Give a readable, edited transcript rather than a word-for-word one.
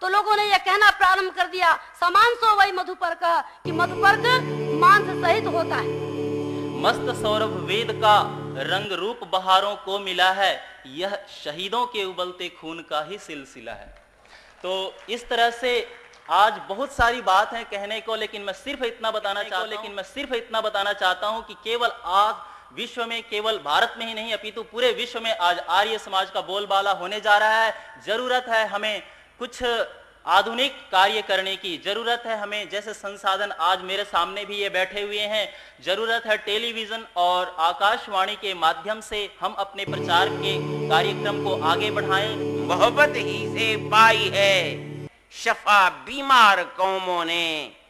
तो लोगों ने यह कहना प्रारंभ कर दिया, समान सो वही मधुपर्क, कि मधुपर्क मांस सहित होता है। मस्त सौरभ वेद का रंग रूप बहारों को मिला है, यह शहीदों के उबलते खून का ही सिलसिला है। तो इस तरह से आज बहुत सारी बात है कहने को, लेकिन मैं सिर्फ इतना बताना चाहता हूं कि केवल आज विश्व में, केवल भारत में ही नहीं अपितु पूरे विश्व में आज आर्य समाज का बोलबाला होने जा रहा है। जरूरत है हमें कुछ आधुनिक कार्य करने की, जरूरत है हमें, जैसे संसाधन आज मेरे सामने भी ये बैठे हुए हैं, जरूरत है टेलीविजन और आकाशवाणी के माध्यम से हम अपने प्रचार के कार्यक्रम को आगे बढ़ाएं। मोहब्बत ही से पाई है शफा बीमार कौमों ने,